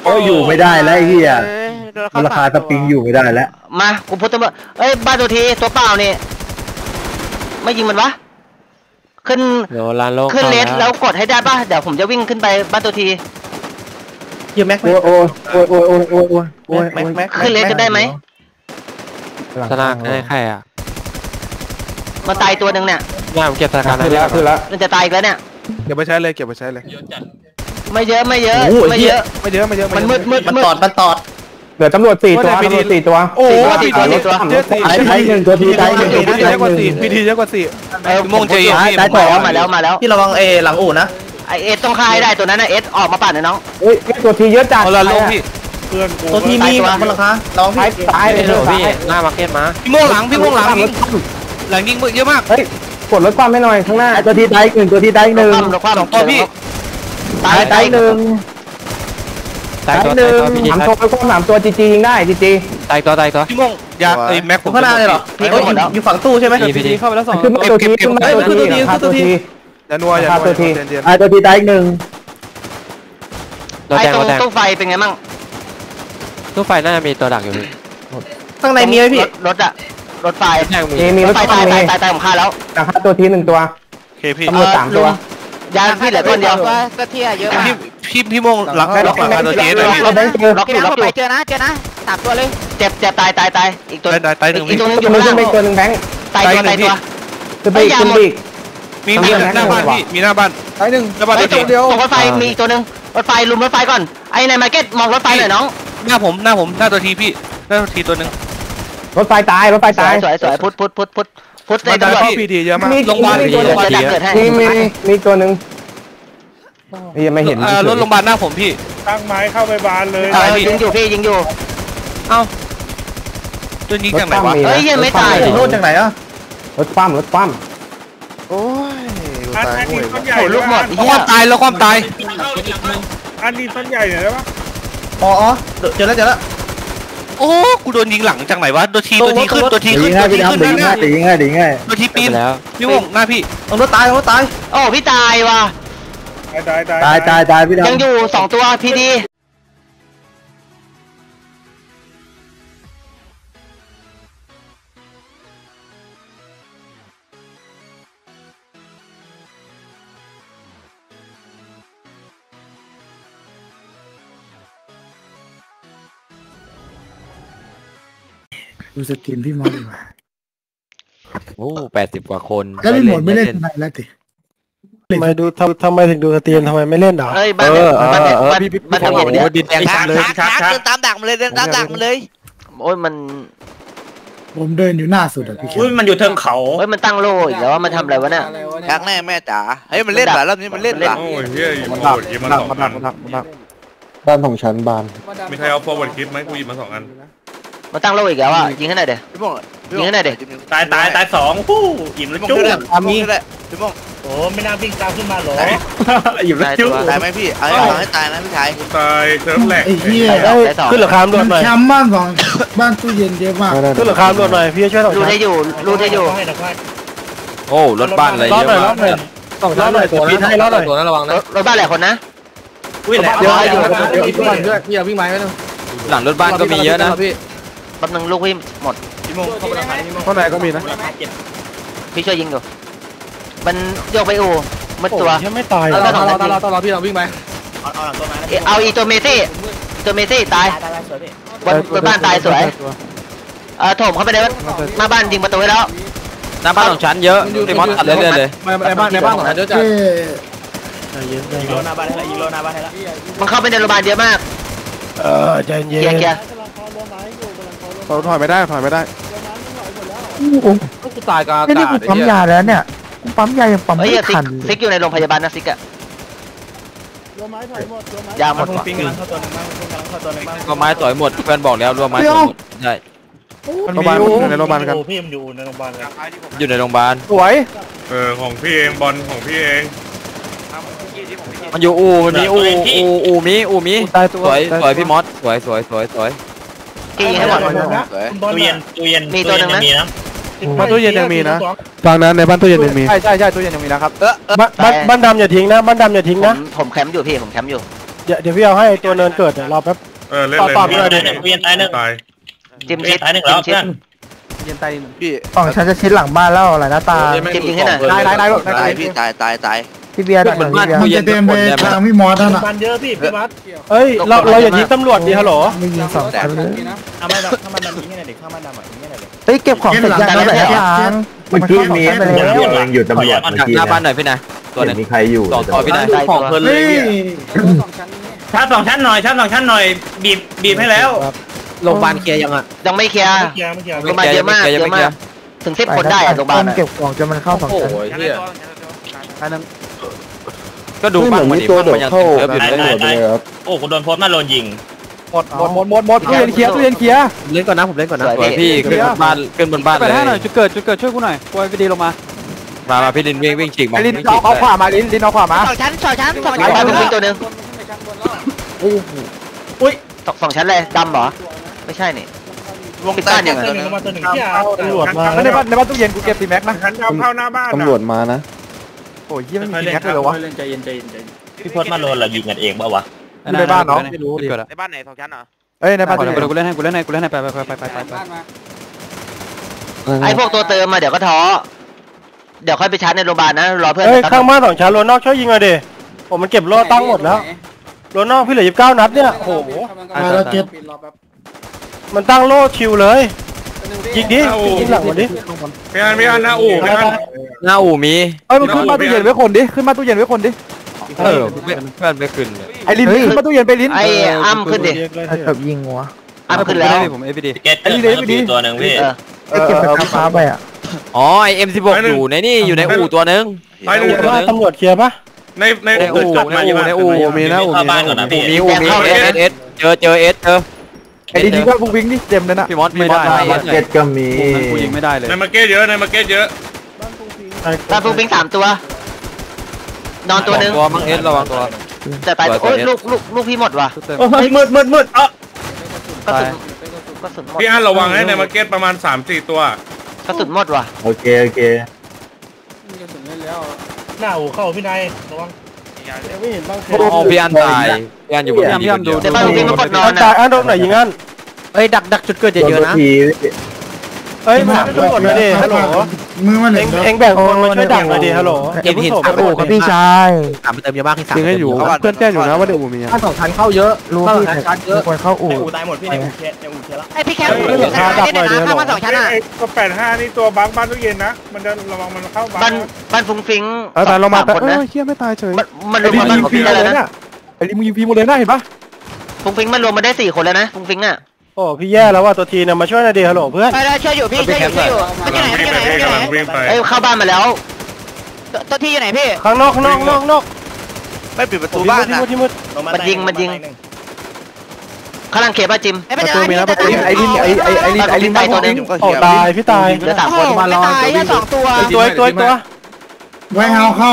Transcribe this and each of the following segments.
ก็อยู่ไม่ได้แล้วไอ้เหี้ยราคาสปริงอยู่ไม่ได้แล้วมากูพุทธเมื่อเอ้ยบ้านตัวทีตัวเปล่านี่ไม่ยิงมันวะขึ้นเลสแล้วกดให้ได้ป่ะเดี๋ยวผมจะวิ่งขึ้นไปบ้านตัวทียืมแม็กโอ้ขึ้นเลสจะได้ไหมธนาคารใครอ่ะมาตายตัวหนึ่งเนี่ยง่ายเก็บธนาคารคือแล้วมันจะตายอีกแล้วเนี่ยเก็บไปใช้เลยไม่เยอะมันมืดมันตอดเหลือตำรวจ4 ตัวโอ้ 4 ตัวไทย1ตัวทีไทย1 เยอะกว่า4พีทีเยอะกว่า 4โมงเจอได้ต่อมาแล้วพี่ระวังหลังอู่นะไอเอสต้องฆ่าให้ได้ตัวนั้นนะเอสออกมาปั่นนะน้องเฮ้ยตัวทีเยอะจัดเราลงพี่ตัวทีมีมันราคาลองพี่ตายเลยพี่หน้ามาร์เก็ตมาพี่โม่งหลังยิงเยอะมากเฮ้ยกดรถความให้หน่อยข้างหน้าตัวทีได้1ตัวทีได้1 2ตัวพี่ตาย1ตาย1 3 ตัวก็3 ตัวจียิงได้จีตายตัวพี่โม่งอยากแม็กผมข้างหน้าเลยหรอพี่อยู่ฝั่งตู้ใช่ไหมพี่เข้าไปแล้ว2 ตัวทีตัวทีอย่านัวตัวทีตัวทีได้1 ไอ้ตรงตู้ไฟเป็นไงมั่งตู้ไฟน่าจะมีตัวดักอยู่ข้างในมีไหมพี่รถไฟมีรถไฟตายผมฆ่าแล้วฆ่าตัวที1ตัวเคพี่ตำรวจ3 ตัวยาพี่เหลือคนเดียวก็เที่ยเยอะพี่โม่งหลังล็อกหลังตัวทีเลยล็อกไปเจอนะ3 ตัวเลยเจ็บตายอีกตัว 1 อีกตัวนึงอยู่ข้างล่างตัวนึงแบงค์ตายตัวคือบีกมีหน้าบ้านพี่มีหน้าบ้านตาย1 หน้าบ้านตัวเดียวรถไฟมีอีกตัวนึงรถไฟลุมรถไฟก่อนไอ้ในมาร์เก็ตมองรถไฟหน่อยน้องหน้าผมหน้าตัวทีพี่หน้าตัวทีตัวนึงรถไฟตายสวยพุทธในตำรวจพี่ดีเยอะมากโรงพยาบาลมีตัวนึงยังไม่เห็นรถโรงพยาบาลหน้าผมพี่ตั้งไม้เข้าไปบานเลยยิงอยู่เอ้าตัวนี้จากไหนวะเฮ้ยยังไม่ตายโน่นจากไหนอ่ะรถคว่ำโอ้ยตายโอ้ลูกหมดความตายแล้วความตายอันนี้ต้นใหญ่เหรอวะอ๋อเจอแล้วโอ้กูโดนยิงหลังจากไหนวะตัวทีขึ้นดีง่ายตัวทีปีนแล้วพี่วงหน้าพี่รถตายโอ้พี่ตายว่ะตายพี่ยังอยู่2 ตัวพีดีดูสตรีมพี่มอสดีกว่าโอ้80 กว่าคนแล้วพี่หมดไม่เล่นทำไมแล้วติทำไมถึงดูสตรีมทำไมไม่เล่นหรอบ้านโอ้ดินแดงเลยชักเดินตามดักมันเลยโอ้ยมันผมเดินอยู่หน้าสุดอ่ะพี่มันอยู่เทิงเขาเฮ้ยมันตั้งโล่อีกแล้วว่ามันทำอะไรวะเนี่ยชักแน่แม่จ๋าเฮ้ยมันเล่นเหรอรอบนี้มันเล่นเหรอโอ้ยเฮ้ยมันบ้านของฉันบานมีใครเอา forward kit ไหมกูหยิบมา2 อันมันตั้งโล่อีกแล้วอ่ะยิงให้หน่อยเดี๋ยวยิงให้หน่อยเดี๋ยวตาย2ฮู้อิ่มแล้วจุ๊บมีพี่โม่งโอ้ไม่น่าวิ่งตามขึ้นมาหรออิ่มแล้วจุ๊บตายไหมพี่เอาให้ตายนะพี่ชายตายเซิร์ฟแหลกไอ้เหี้ยขึ้นราคาด่วนหน่อยแคมป์บ้านตู้เย็นเยอะมากขึ้นราคาด่วนหน่อยพี่ช่วยรูได้อยู่โอ้รถบ้านอะไรเยอะมากต้องรอหน่อยตัวนั้นรอหน่อยตัวนั้นระวังนะรถบ้านหลายคนนะเดี๋ยวอีกบ้านเพื่อนพี่เอาวิ่งไม้ไว้นึงหลังรถบ้านก็มีเยอะนะพี่แป๊บนึงลูกพี่หมดพี่โมงเข้าไปทางไหนข้างในก็มีนะพี่ช่วยยิงอยู่มันโยกไปอู่มัดตัวยังไม่ตายต้องรอพี่เราวิ่งไปเอาอีตัวเมซี่ตายบนบ้านตายสวยถมเข้าไปในหน้าบ้านยิงประตูไว้แล้วหน้าบ้านของฉันเยอะพี่มอสตัดเรื่อยๆเลยในบ้านของฉันเยอะจัดยิงโลหน้าบ้านให้แล้วมันเข้าไปในโรงพยาบาลเยอะมากใจเย็นเกียร์ถอยไม่ได้กูตายกลางอากาศปั๊มยาแล้วเนี่ยปั๊มยายังปั๊มไม่ทันซิกอยู่ในโรงพยาบาลนะซิกอะยาหมดก็ไม้ต่อยหมดเพื่อนบอกแล้วรัวไม้ต่อยหมดใช่โรงพยาบาลในโรงพยาบาลกันพี่มันอยู่ในโรงพยาบาลอยู่ในโรงพยาบาลสวยของพี่เองบอลของพี่เองมันอยู่มันมีมีสวยพี่มอสสวยกี่ยิงให้หมดตู้เย็นมีตัวนึงนะบ้านตู้เย็นยังมีนะฟังนั้นในบ้านตู้เย็นยังมีใช่ตู้เย็นยังมีนะครับบ้านดำอย่าทิ้งนะผมแคมป์อยู่พี่ผมแคมป์อยู่เดี๋ยวพี่เอาให้ตัวเนินเกิดเดี๋ยวรอแป๊บเล่นต่อเลยเลยเวียนตายหนึ่งตายจิมชิดตายหนึ่งแล้วจิมเพื่อนพี่ฝั่งฉันจะชิดหลังบ้านแล้วอะไรนะตาจิมยิงให้หน่อยตายพี่ตายพี่เบียร์ดักหน่อยพี่เบียร์จะเต็มไปทางพี่มอสนั่นอ่ะมันเยอะพี่พี่วัดเฮ้ยเราอย่ายิงตำรวจดิฮัลโหลไม่ยิงสองคนเลยเอาไม่ถ้ามันยิงให้หน่อยเด็กถ้ามันดำอ่ะยิงให้หน่อยเลยเฮ้ยเก็บของเสร็จยังแล้วไหนทางเมื่อกี้มีไปแล้วยังอยู่ตำรวจดัเมื่อก กี้หน้าบ้านนะหน่อยพี่นายตัวนึงมีใครอยู่ต่อพี่นายของเพลินเฮ้ยชาร์จ2 ชั้นหน่อยชาร์จ2 ชั้นหน่อยบีบให้แล้วโรงพยาบาลเคลียร์ยังอ่ะยังไม่เคลียร์เคลียร์ไม่เคลียร์ลงมาเยอะมากเยอะมากถึง10 คนได้อะโรงพยาบาลเก็บของจนมันเข้าสองชั้นก็ดูบ้างวันนี้มันยังเติมอยู่เลยโอ้กูโดนโพสต์มาโดนยิงหมดตู้เย็นเคลียร์เล่นก่อนนะผมเล่นก่อนนะสวยพี่ขึ้นบนบ้านไปเลยให้หน่อยจุดเกิดช่วยกูหน่อยกูไปดีลงมามาพี่ลินวิ่งฉีกมาลินเอาขวามาลินเอาขวามา 2 ชั้นตายเป็นตัวหนึ่งสองชั้นเลยดำเหรอไม่ใช่นี่ปิดบ้านยังไงมาตัวหนึ่งที่ตำรวจมาในบ้านตู้เย็นกูเก็บตีแม็กนะฉันเข้าหน้าบ้านตำรวจมานะโอ้ยยังไม่มีตีแม็กเลยวะใจเย็นพี่โพสต์มาโดนเรายิงกันเองป่าวะในบ้านเนาะไม่รู้ในบ้านไหน2ชั้นเหรอเอ้ยในบ้านกูเล่นให้ไปไอ้พวกตัวเติมมาเดี๋ยวก็ท้อเดี๋ยวค่อยไปชาร์จในโรงพยาบาลนะรอเพื่อนเอ้ยข้างบ้าน2 ชั้นโรนอกช่วยยิงหน่อยดิผมมันเก็บโล่ตั้งหมดแล้วโรนอกพี่เหลือ29 นัดเนี่ยโอ้โหแล้วเก็บมันตั้งโล่ชิวเลยยิงดิยิงหลังมันดิพี่อันหน้าอู่พี่อันหน้าอู่มีเอ้ยมันขึ้นมาตู้เย็นไว้คนดิขึ้นมาตู้เย็นไว้คนดิเพื่อนไม่ขึ้นเลยไอ้ลิ้นขึ้นมาตู้เย็นไปลิ้นไอ้อ้ำขึ้นดิถ้าเกิดยิงหัวอ้ำขึ้นแล้วผมเอฟดีเก็ตตัวหนึ่งพี่เก็บไปฟ้าไปอ่ะอ๋อไอM16อยู่ในนี่อยู่ในอู่ตัวนึงตายอู่ว่าตำรวจเคลียร์ปะในในอู่ในอู่มีนะอู่เข้าบ้านก่อนนะพี่มีเอสเจอไอ้ลิ้นยิงก็พุ่งวิ่งดิเต็มเลยนะพี่มอสไม่ได้เก็ตก็มีกูยิงไม่ได้เลยในมาร์เก็ตเยอะในมาร์เก็ตเยอะตาฟูปิง3 ตัวน อนตัวหนึ่งตัวมังเอสระวังตัวแต่ตายโอ้ยลูกพี่หมดว่ะมืดกระสุนหมดพี่อันระวังให้ในมาร์เก็ตประมาณ 3-4 ตัวกระสุนหมดว่ะโอเคหน้าอู่เข้าพี่นายระวังพี่อันตายพี่อันอยู่บนพี่อันดูแต่ตาฟูปิงมันกดนอนตาอ่ะยอันโดนไหนยิงอันเอ้ยดักจุดเกิดเยอะๆนะเอ้ยมาช่วยกดหน่อยดิฮัลโหลมือมันเอ็งแบ่งคนมาช่วยดักหน่อยดิฮัลโหลเห็นโอ้ครับพี่ชายถามไปเติมเยอะมากที่3 ยิงให้อยู่เพื่อนแจ้งอยู่นะว่าเดี๋ยวอูมีถ้า2 ชั้นเข้าเยอะรู้พี่มีคนเข้าอู่อู่ตายหมดพี่ในอู่เคลียร์แล้วไอพี่แคมป์ข้างบ้าน2 ชั้นอ่ะก็85นี่ตัวบ้านตู้เย็นนะมันจะระวังมันเข้าบ้าบ้านฟุ้งฟิ้งตายลงมาคนนะเฮียไม่ตายเฉยมันรวมมา4 คนแล้วนะไอ้ลิมึงยิงพีหมดเลยนะเห็นปะฟุ้งฟิ้งมันรวมมาได้4 คนแล้วนะฟุ้งฟิ้งอ่ะโอ้พี่แย่แล้วว่าตัวทีเนี่ยมาช่วยหน่อยดิฮัลโหลเพื่อนไปได้ช่วยอยู่พี่ช่วยอยู่มันอยู่ไหนกำลังวิ่งไปเอ้ยเข้าบ้านมาแล้วตัวที่อยู่ไหนพี่ข้างนอกไม่ปิดประตูบ้านนะที่มืดมันยิงข้างล่างเขตป่ะจิมประตูมีนะประตูไอ้ลินตายตัวนึงโอ้ตายพี่ตายเหลือ3 คนมารอตายแค่2 ตัวตัวไว้เฮาเข้า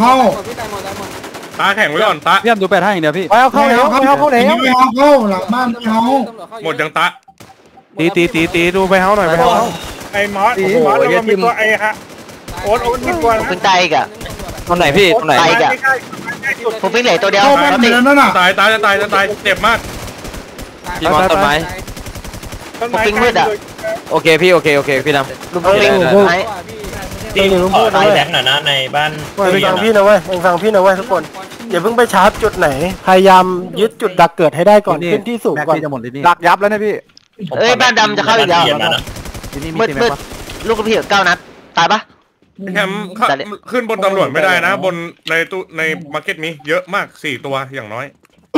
ตาแข็งไว้ก่อนตาพี่ยมดู8 ให้อย่างเดียวพี่เอาเข้าแล้วเข้าแล้วไว้เฮาหลังบ้านไว้เฮาหมดยังตาตีดูไปเฮาหน่อยไปเฮาไอ้มอสแล้วมีตัวไอ้ฮะโอ๊ตมีตัวฟุ้งฟิ้งตายอีกอ่ะตรงไหนพี่ตรงไหนตายอีกอ่ะฟุ้งฟิ้งเหลือตัวเดียวเข้าบ้านไปแล้วนั่นน่ะตายจะตายเจ็บมากพี่มอสต้นไม้ฟุ้งฟิ้งมืดอ่ะโอเคพี่โอเคพี่ดำลูกฟุ้งฟิ้งไอ้ตีขอไล่แบ็คหน่อยนะในบ้านไปฟังพี่นะเว้ยฟังพี่นะเว้ยทุกคนอย่าเพิ่งไปชาร์จจุดไหนพยายามยึดจุดดักเกิดให้ได้ก่อนขึ้นที่สูงก่อนดักยับแล้วนะพี่เอ้ยบ้านดำจะเข้าอีกแล้วมืดลูกกระเพีย9 นัดตายปะแคมขึ้นบนตำรวจไม่ได้นะบนในตู้ในมาร์เก็ตมีเยอะมาก4 ตัวอย่างน้อย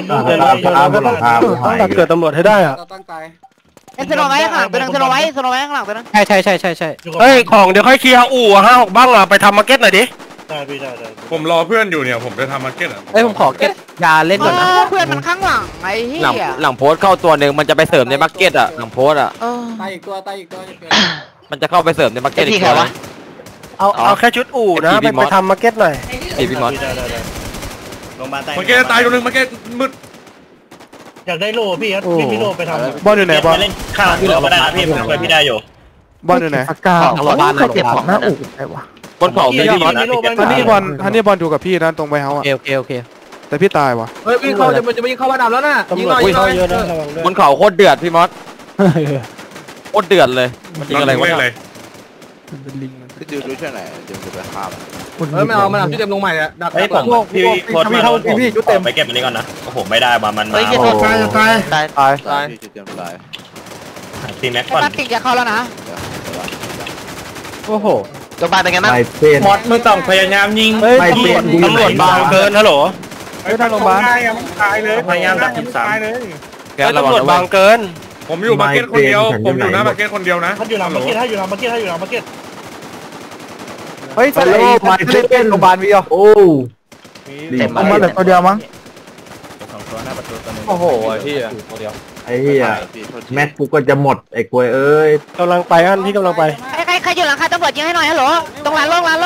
ต้องดักเกิดตำรวจให้ได้อ่ะสโนไว้ข้างหลังตัวนึงสโนไว้ข้างหลังตัวนึงใช่เฮ้ยของเดี๋ยวค่อยเคลียร์อู่5-6บ้างอ่ะไปทำมาร์เก็ตหน่อยดิได้พี่ได้ผมรอเพื่อนอยู่เนี่ยผมจะทำมาร์เก็ตอ่ะเอ้ยผมขอเก็ตยาเล่นก่อนนะเพื่อนมันข้างหลังไอ้เหี้ยหลังโพสเข้าตัวนึงมันจะไปเสริมในมาร์เก็ตอ่ะหลังโพสอ่ะตายอีกตัวมันจะเข้าไปเสริมในมาร์เก็ตอีกตัวเอาแค่ชุดอู่นะไปทำมาร์เก็ตหน่อยพี่มอสโรงพยาบาลตายมาร์เก็ตตายตัวนึงมาร์เก็ตมืดอยากได้โล่พี่ครับพี่โล่ไปทำบอลอยู่ไหนบอลเล่นข้างพี่โล่ก็ได้นะพี่ผมเคยพี่ได้อยู่บอลอยู่ไหนปากกาเคยเก็บของหน้าอู่ใช่ปะบนเขาพี่มอสฮันนี่บอลดูกับพี่นะตรงไบเฮาอ่ะโอเคแต่พี่ตายวะเฮ้ยวิ่งเข้าจะยิงเข้าบ้านดำแล้วน่ะตำรวจเข้าเยอะนะระวังด้วยบนเขาโคตรเดือดพี่มอสโคตรเดือดเลยมันยิงอะไรวะเลยพี่จิวดูช่วยหน่อยเดี๋ยวจะไปฆ่ามันเฮ้ยไม่เอามันชุดเต็มลงใหม่เนี่ยดักเฮ้ยผมพี่โพสต์มาพี่ชุดเต็มไปเก็บอันนี้ก่อนนะโอ้โหไม่ได้มามันเฮ้ยโอ้ตายตายตายตายพี่จุดเตรียมตายตีแม็กก่อนปิงจะเข้าแล้วนะโอ้โหโรงพยาบาลเป็นไงบ้างมอดไม่ต้องพยายามยิงตำรวจบางเกินฮัลโหลเฮ้ยทางโรงพยาบาลพยายามดักที3 แกระวังตำรวจนะบางเกินผมอยู่มาร์เก็ตคนเดียวผมอยู่หน้ามาร์เก็ตคนเดียวนะถ้าอยู่หลังมาร์เก็ตถ้าอยู่หลังมาร์เก็ตถ้าอยู่หลังมาร์เก็ตเฮ้ยสไลด์มาเป็นโรงพยาบาลวีอ่ะโอ้เต็มเอามามาเลแต่ยตัวเดียวมั้ง 2 ตัวหน้าประตูตัวนึงโอ้โหพี่ตัวเดียวไอ้เหี้ยแม็กกูก็จะหมดไอ้กล้วยเอ้ยกำลังไปอันพี่กำลังไปใครอยู่หลังคาตำรวจยิงให้หน่อยฮัลโหลตรงร้านโล่งโรงพยาบา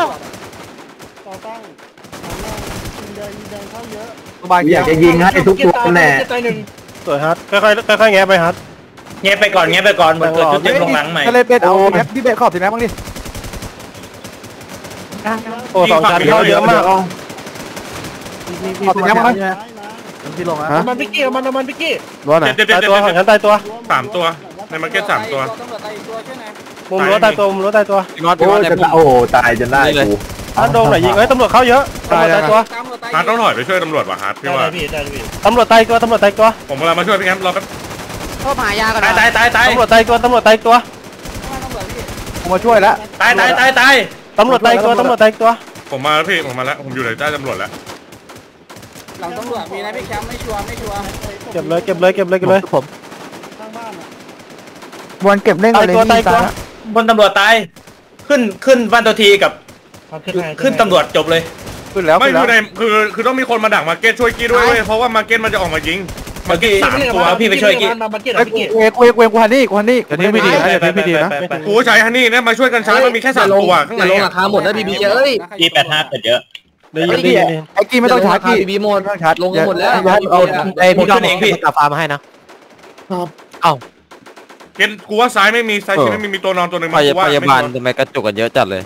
ลกูอยากจะยิงให้ทุกตัวแน่สวยฮัทค่อยๆแงะไปฮัทเงี้ยไปก่อนมันเกิดชุดเต็มลงหลังใหม่ทะเลเป็ดเอาแม็กพี่เป็ดขอบสิแม็กบ้างดิโอ้2 ชั้นเข้าเยอะมากขอบสิแม็กบ้างพี่ลงอ่ะมันพิกกี้มันพิกกี้ว่าไหนเด็ดตายตัว2 ชั้นตายตัว 3 ตัวในมาร์เก็ต3 ตัวมุมรั้วตายตัวมุมรั้วตายตัวพี่มอสโอ้จะโอ้ตายจนได้กูฮัทโดนหน่อยยิงเฮ้ยตำรวจเข้าเยอะตำรวจตายตัวฮาร์ดต้องถอยไปช่วยตำรวจว่ะฮาร์ดพี่ว่าตำรวจตายตัวตำรวจตายตัวผมกำลังมาช่วยพี่แอมรอแป๊บโทรหายาก่อนตายตำรวจตายตัวตำรวจตายตัวผมมาช่วยแล้วตายตำรวจตายตัวตำรวจตายตัวผมมาแล้วพี่ผมมาแล้วผมอยู่ในใต้ตำรวจแล้วหลังตำรวจมีนะพี่แคมป์ไม่ชัวร์เก็บเลยผมวันเก็บเล่นอะไรนี่ตาบนตำรวจตายขึ้นบ้านตัวทีกับขึ้นตำรวจจบเลยขึ้นแล้วไม่คือในคือต้องมีคนมาดักมาร์เก็ตช่วยกี้ด้วยเว้ยเพราะว่ามาร์เก็ตมันจะออกมายิงมาร์เก็ต3 ตัวพี่ไปช่วยกี้มาร์เก็ตไอ้กูฮันนี่อย่าทิ้งพี่ดีนะอย่าทิ้งพี่ดีนะกูใช้ฮันนี่เนี่ยมาช่วยกันชาร์จมันมีแค่3 ตัวข้างในลงราคาหมดนะบีบีเอ้ยกี้85เกิดเยอะไอ้กี้ไม่ต้องชาร์จบีบีหมดต้องชาร์จลงหมดแล้วเอาไอ้พี่ดอมพี่กาฟ้ามาให้นะเกนกูว่าซ้ายไม่มีซ้ายที่ไม่มีตัวนอนตัวหนึ่งพยาบาลทำไมกระจุกกันเยอะจัดเลย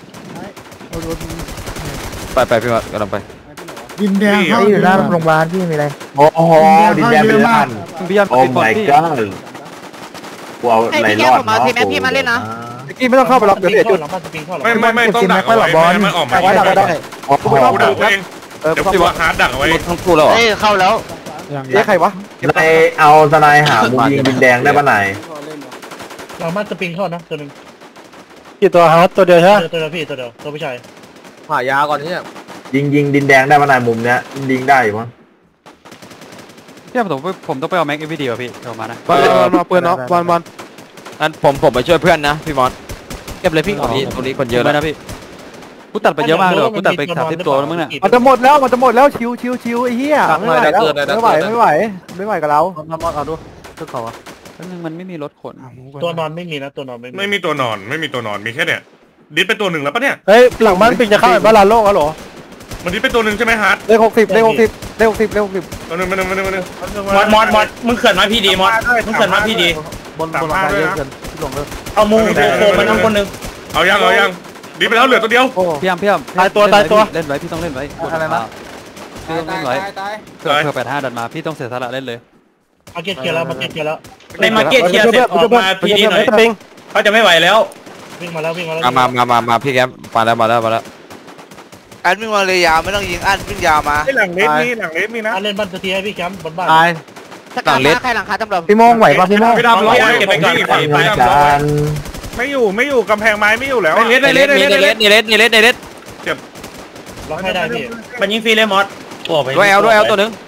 ไปพี่มอสกำลังไปดินแดงไอ้อยู่หน้าโรงพยาบาลพี่มีอะไรโอ้โหดินแดงเป็นล้านพี่ยันโอ้ my god กูเอาไหลรอดเนาะไอ้กี้ไม่ต้องเข้าไปหรอกเดี๋ยวเสียจุดไม่ต้องดักเอาไว้มันออกมาไว้ดักก็ได้กูดักเองเดี๋ยวพี่ว่าฮาร์ดดักเอาไว้ทั้งคู่แล้วเหรอเฮ้ยเข้าแล้วเอ๊ะใครวะนายเอาทนายหามุมยิงดินแดงได้ปะไหนเรามาสปริงเข้านะตัวนึงกี่ตัวฮัทตัวเดียวใช่ไหมตัวเดียวพี่ตัวผู้ชายหายาก่อนนี่ยิงดินแดงได้ปะไหนมุมเนี้ยยิงได้อยู่มั้งพี่ผมต้องไปเอาแม็กเอวีดีป่ะพี่เอามานะมาเปิดเนาะบอลงั้นผมไปช่วยเพื่อนนะพี่มอสเก็บเลยพี่ตรงนี้คนเยอะนะพี่กูตัดไปเยอะมากเลยกูตัดไป30 ตัวแล้วมึงเนี่ยมันจะหมดแล้วชิวไอ้เหี้ยไม่ไหวกับเราเอาดูตัวเขาอะมันไม่มีรถขนตัวนอนไม่มีนะตัวนอนไม่มีตัวนอนมีแค่เนี่ยดิสไปตัวหนึ่งแล้วปะเนี่ยเฮ้ยหลังบ้านปิงจะเข้าบ้านลานโล่งเหรอมันดิสไปตัวหนึ่งใช่ไหมฮาร์ดเลข60 ตัวหนึ่งมอดมึงเขื่อนมาพี่ดีมอดมึงเขื่อนมาพี่ดีบนหลังคาเยอะเกินลงเลยเอามูโคมันต้องคนนึงเอายังดิสไปแล้วเหลือตัวเดียวพี่ยมเล่นไว้พี่ต้องเล่นไว้อะไรนะพี่ต้องเล่นไว้เผื่อ85ดันมาพี่ต้องเสียสละเล่นเลยมาร์เก็ตเคลียร์แล้วในมาร์เก็ตเคลียร์เสร็จออกมาพี่ดีหน่อย เขาจะไม่ไหวแล้ววิ่งมาแล้วมาพี่แกมาแล้วอันวิ่งมาเลยยาวไม่ต้องยิงอันวิ่งยาวมาหลังเลสมีนะเล่นบ้านตัวทีให้พี่แคมป์บนบ้านตายหลังเล็กใครหลังคาตำรวจพี่โมงไหวป่ะพี่โมงพี่ดำร้อยเก็บไปก่อนฝั่งอาจารย์ไม่อยู่กำแพงไม้ไม่อยู่แล้วนี่เลสล็อกให้ได้พี่มันยิงฟรีเลยมอสด้วยเอลตัวนึง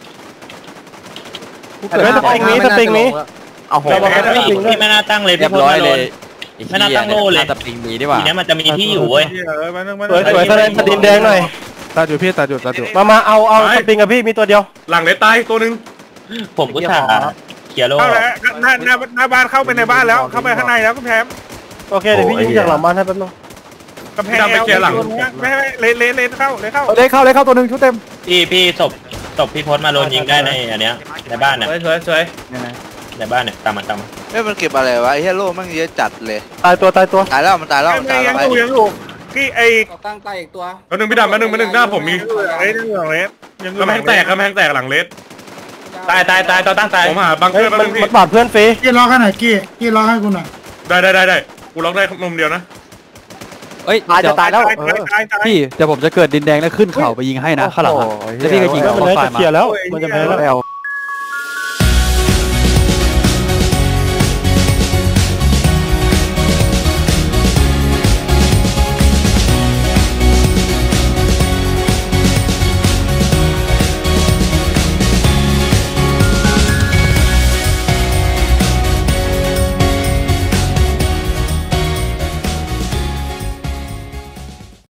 สปริงนี้เอาโหพี่ไม่น่าตั้งเลยเรีพี่ยบพลร้อยมาเลโดนยสปริงมีดีกว่าทีนี้มันจะมีที่อยู่เว้ยสวยแสดงดินแดงหน่อยตาจุดพี่ตาจุดมาเอาสปริงกับพี่มีตัวเดียวหลังเลสตายตัวหนึ่งผมก็ถ่าเขียร์โลเข้าแล้วหน้าบ้านเข้าไปในบ้านแล้วเข้าไปข้างในแล้วก็แพมโอเคเดี๋ยวพี่ยิงจากหลังบ้านให้แป๊บนึงกำแพงไปเกียร์หลังไม่เลสเข้าตัวหนึ่งชุดเต็มพี่ศพพี่พลมาโดนยิงได้ในอันเนี้ยในบ้านเนี่ยสวยในบ้านเนี่ยตามมามันเก็บอะไรวะไอ้เฮโร่มันเยอะจัดเลยตายตัวตายแล้วมันตายแล้วยังอยู่พี่ไอ้ตั้งตายอีกตัวตัวหนึ่งพี่ดำมาหนึ่งหน้าผมมีเลสกำแพงแตกหลังเลสตายต่อตั้งตายผมหาบังเกอร์มามันบาดเพื่อนฟรีกี้ล็อกให้หน่อยกี้ล็อกให้กูหน่อยได้กูล็อกได้มุมเดียวนะเอ้ยจะตายแล้วพี่เดี๋ยวผมจะเกิดดินแดงแล้วขึ้นเขาไปยิงให้นะข้างหลังแล้วพี่ก็ยิงมันเลยจะเคลียร์แล้วมันจะแพ้แล้ว